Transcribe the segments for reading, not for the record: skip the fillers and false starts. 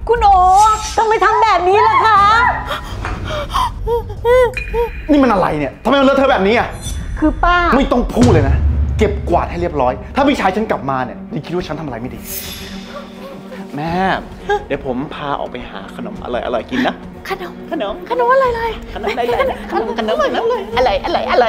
คุณโอ๋ทำไมทำแบบนี้ล่ะคะนี่มันอะไรเนี่ยทำไมมันเลอะเทอะแบบนี้อ่ะคือป้าไม่ต้องพูดเลยนะเก็บกวาดให้เรียบร้อยถ้าพี่ชายฉันกลับมาเนี่ยจะคิดว่าฉันทำอะไรไม่ดีแม่เดี๋ยวผมพาออกไปหาขนมอร่อยๆกินนะขนมอะไรเลยขนมอะไรขนมอะไร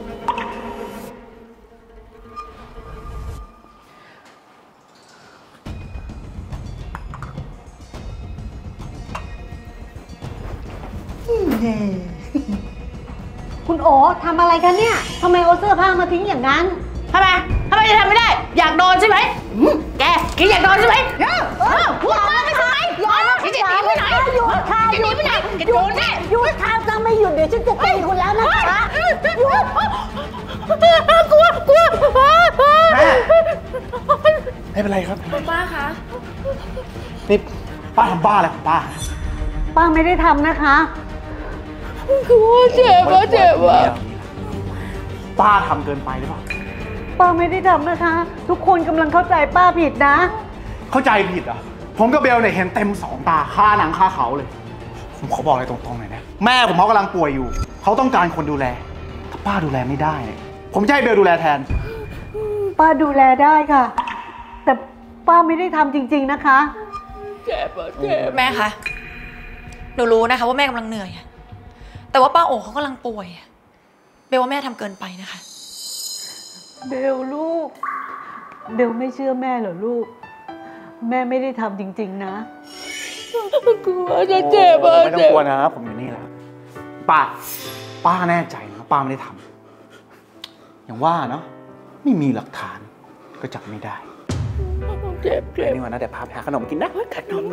คุณโอ๋ทำอะไรกันเนี่ยทำไมเอาเสื้อผ้ามาทิ้งอย่างนั้นทำไมจะทำไม่ได้อยากโดนใช่ไหมแกอยากโดนใช่ไหมพูดมาไม่ทำไมจะหนีไปไหนหยุดค่ะจะหนีไปไหนจะโดนแน่หยุดค่ะถ้าไม่หยุดเดี๋ยวฉันจะตีคุณแล้วนะคะหยุดกลัวแม่ไม่เป็นไรครับป้าคะนี่ป้าทำบ้าอะไรของป้าไม่ได้ทำนะคะเจ็บอ่ะป้าทำเกินไปหรือเปล่าป้าไม่ได้ทำนะคะทุกคนกำลังเข้าใจป้าผิดนะเข้าใจผิดเหรอผมกับเบลเนี่ยเห็นเต็ม2 ตาค่าหนังค่าเขาเลยผมขอบอกอะไรตรงๆหน่อยนะแม่ผมเขากำลังป่วยอยู่เขาต้องการคนดูแลถ้าป้าดูแลไม่ได้เนี่ยผมจะให้เบลดูแลแทนป้าดูแลได้ค่ะแต่ป้าไม่ได้ทำจริงๆนะคะเจ็บแม่คะหนูรู้นะคะว่าแม่กำลังเหนื่อยแต่ว่าป้าโอ๋เขากำลังป่วยเบลว่าแม่ทำเกินไปนะคะเบลลูกเบลไม่เชื่อแม่เหรอลูกแม่ไม่ได้ทำจริงๆนะกลัวจะเจ็บไม่ต้องกลัวนะผมอยู่นี่แล้วป้าแน่ใจนะป้าไม่ได้ทำอย่างว่าเนาะไม่มีหลักฐานก็จับไม่ได้เจ็บนี่วันนะเดี๋ยวพาไปหาขนมกินนะนม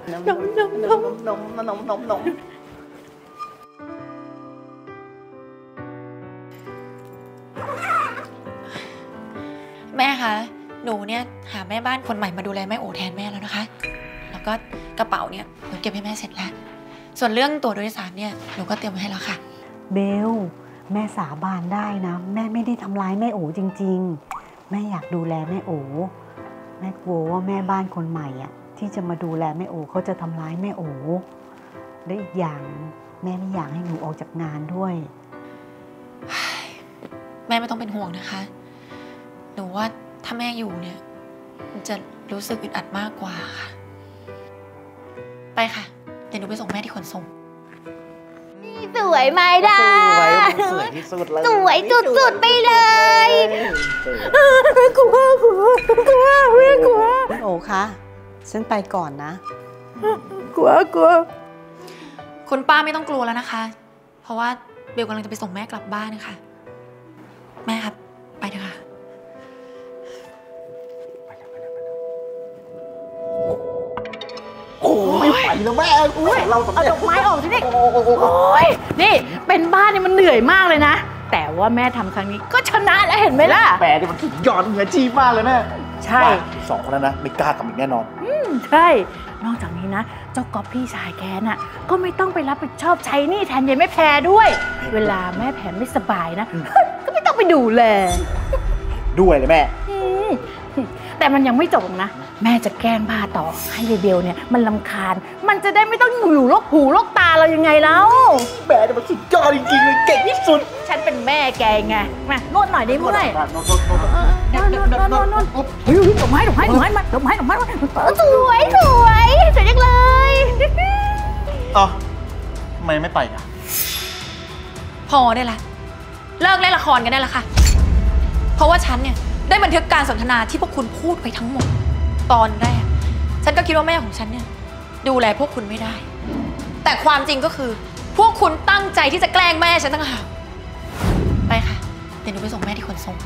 แม่คะหนูเนี่ยหาแม่บ้านคนใหม่มาดูแลแม่โอแทนแม่แล้วนะคะแล้วก็กระเป๋าเนี่ยหนูเก็บให้แม่เสร็จแล้วส่วนเรื่องตั๋วโดยสารเนี่ยหนูก็เตรียมไว้ให้แล้วค่ะเบลแม่สาบานได้นะแม่ไม่ได้ทำร้ายแม่โอจริงๆแม่อยากดูแลแม่โอแม่กลัวว่าแม่บ้านคนใหม่อ่ะที่จะมาดูแลแม่โอเขาจะทำร้ายแม่โอและอีกอย่างแม่ไม่อยากให้หนูออกจากงานด้วยแม่ไม่ต้องเป็นห่วงนะคะหนูว่าถ้าแม่อยู่เนี่ยมันจะรู้สึกอึดอัดมากกว่าค่ะไปค่ะเดี๋ยวหนูไปส่งแม่ที่ขนส่งสวยไหมดาสวยที่สุดเลยสวยสุดๆไปเลยกลัวไม่กลัวโอ้คะฉันไปก่อนนะกลัวคุณป้าไม่ต้องกลัวแล้วนะคะเพราะว่าเบลกำลังจะไปส่งแม่กลับบ้านนะคะแม่ครับไปเถอะค่ะโอ้ไม่ไหวแล้วแม่เราเอาดอกไม้ออกสินี่โอ้ยนี่เป็นบ้านนี่มันเหนื่อยมากเลยนะแต่ว่าแม่ทำครั้งนี้ก็ชนะแล้วเห็นไหมล่ะแม่นี่มันสุดยอดเหนือจีมากเลยแม่ใช่ 2 คนนั้นนะไม่กล้าทำอีกแน่นอนใช่นอกจากนี้นะเจ้าก๊อฟพี่ชายแกน่ะก็ไม่ต้องไปรับผิดชอบใช้หนี้แทนยายแม่แพรด้วยเวลาแม่แพรไม่สบายนะก็ไม่ต้องไปดูแลด้วยเลยแม่แต่มันยังไม่จบนะแม่จะแกล้งบ้าต่อให้เบลเนี่ยมันรำคาญมันจะได้ไม่ต้องอยู่โรคหูโรคตาเรายังไงแล้วแม่มันสุดยอดจริงๆเลยเก่งที่สุดฉันเป็นแม่แกไงมานวดหน่อยได้ไหมนวดดอกไม้มาสวยจังเลยอ๋อทำไมไม่ไปอ่ะพอได้ละเลิกเล่นละครกันได้ละค่ะเพราะว่าฉันเนี่ยได้บันทึกการสนทนาที่พวกคุณพูดไปทั้งหมดตอนแรกฉันก็คิดว่าแม่ของฉันเนี่ยดูแลพวกคุณไม่ได้แต่ความจริงก็คือพวกคุณตั้งใจที่จะแกล้งแม่ฉันต่างหากไปค่ะเดี๋ยวหนูไปส่งแม่ที่ขนส่ง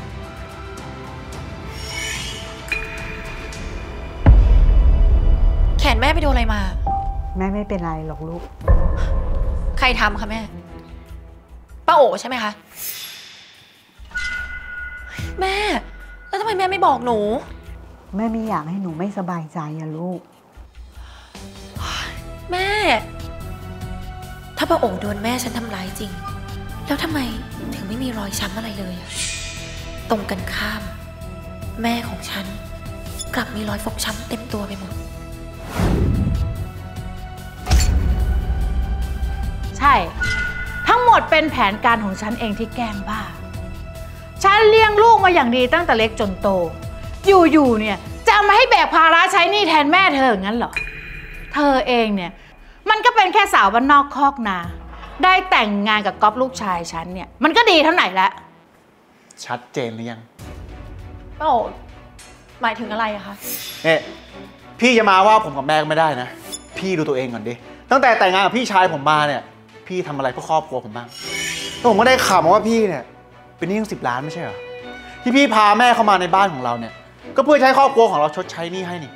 แขนแม่ไปโดนอะไรมาแม่ไม่เป็นไรหรอกลูกใครทำคะแม่ป้าโอ๋ใช่ไหมคะแม่แล้วทำไมแม่ไม่บอกหนูแม่ไม่อยากให้หนูไม่สบายใจอะลูกแม่ถ้าป้าโอ๋โดนแม่ฉันทำร้ายจริงแล้วทำไมถึงไม่มีรอยช้ำอะไรเลยตรงกันข้ามแม่ของฉันกลับมีรอยฟกช้ำเต็มตัวไปหมดใช่ ทั้งหมดเป็นแผนการของฉันเองที่แกล้งบ้า ฉันเลี้ยงลูกมาอย่างดีตั้งแต่เล็กจนโต อยู่ๆเนี่ยจะมาให้แบกภาระใช้หนี้แทนแม่เธออย่างนั้นเหรอ เธอเองเนี่ยมันก็เป็นแค่สาวบ้านนอกคอกนา ได้แต่งงานกับก๊อฟลูกชายฉันเนี่ยมันก็ดีเท่าไหร่ละชัดเจนหรือยังป้าโอหมายถึงอะไรอะคะเนี่ยพี่จะมาว่าผมกับแม่ก็ไม่ได้นะ พี่ดูตัวเองก่อนดิ ตั้งแต่แต่งงานกับพี่ชายผมมาเนี่ย พี่ทำอะไรเพื่อครอบครัวผมบ้างแล้วผมก็ได้ข่าวมาว่าพี่เนี่ยเป็นหนี้ตั้ง10 ล้านไม่ใช่เหรอ ที่พี่พาแม่เข้ามาในบ้านของเราเนี่ย ก็เพื่อใช้ครอบครัวของเราชดใช้หนี้ให้นี่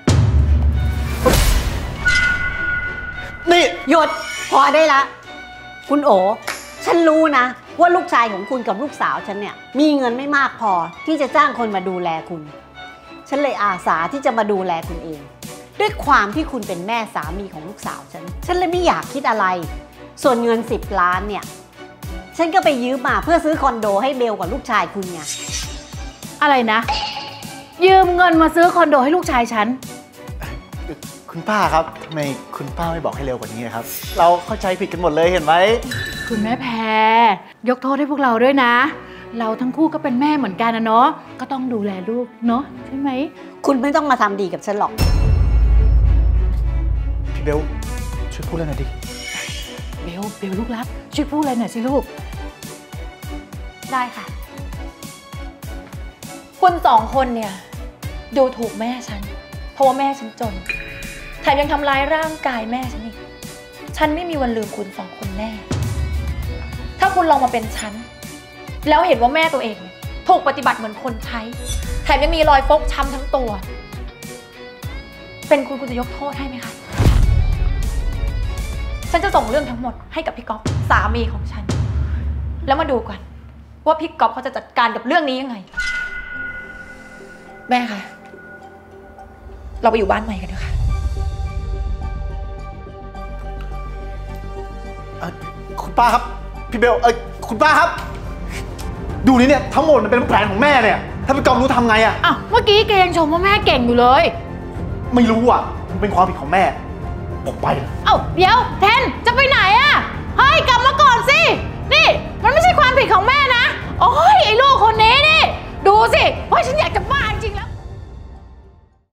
นี่หยุดพอได้ละ คุณโอฉันรู้นะว่าลูกชายของคุณกับลูกสาวฉันเนี่ยมีเงินไม่มากพอที่จะจ้างคนมาดูแลคุณ ฉันเลยอาสาที่จะมาดูแลคุณเอง ด้วยความที่คุณเป็นแม่สามีของลูกสาวฉันเลยไม่อยากคิดอะไร ส่วนเงิน10 ล้านเนี่ยฉันก็ไปยืมมาเพื่อซื้อคอนโดให้เบลกับลูกชายคุณไงอะไรนะ ยืมเงินมาซื้อคอนโดให้ลูกชายฉันคุณป้าครับทำไมคุณป้าไม่บอกให้เร็วกว่านี้นะครับ เราเข้าใจผิดกันหมดเลยเห็นไหมคุณแม่แพรยกโทษให้พวกเราด้วยนะ เราทั้งคู่ก็เป็นแม่เหมือนกันนะเนาะก็ต้องดูแลลูกเนาะใช่ไหมคุณไม่ต้องมาทำดีกับฉันหรอกพี่เบลช่วยพูดเรื่องหน่อยดิเบลลูกรักช่วยพูดอะไรหน่อยสิลูกได้ค่ะ คุณ2 คนเนี่ยดูถูกแม่ฉัน เพราะว่าแม่ฉันจน แถมยังทำร้ายร่างกายแม่ฉันอีก ฉันไม่มีวันลืมคุณ2 คนแน่ ถ้าคุณลองมาเป็นฉัน แล้วเห็นว่าแม่ตัวเองถูกปฏิบัติเหมือนคนใช้ แถมยังมีรอยฟกช้ำทั้งตัว เป็นคุณจะยกโทษให้ไหมคะ ฉันจะส่งเรื่องทั้งหมดให้กับพี่ก๊อฟสามีของฉัน แล้วมาดูกันว่าพี่ก๊อฟเขาจะจัดการกับเรื่องนี้ยังไง แม่คะ เราไปอยู่บ้านใหม่กันเถอะค่ะคุณป้าครับ พี่เบลคุณป้าครับ ดูนี่เนี่ยทั้งหมดมันเป็นแผนของแม่เนี่ย ถ้าพี่กอมรู้ทำไงอะอ้าวเมื่อกี้แกยังชมว่าแม่เก่งอยู่เลยไม่รู้อะมันเป็นความผิดของแม่ผมไปเอ้าเดี๋ยวแทนจะไปไหนอะเฮ้ยกลับมาก่อนสิ นี่มันไม่ใช่ความผิดของแม่นะ โอ้ยไอ้ลูกคนนี้นี่ ดูสิว่าฉันอยากจะบ้า